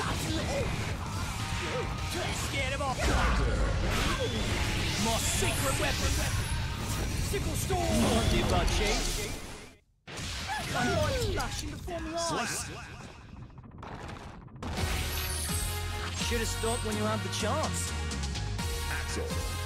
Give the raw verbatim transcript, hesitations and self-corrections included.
Scared him off. My secret weapon. Sickle storm. What did I cheat? I'm light flashing before my eyes. Should have stopped when you had the chance. Axl.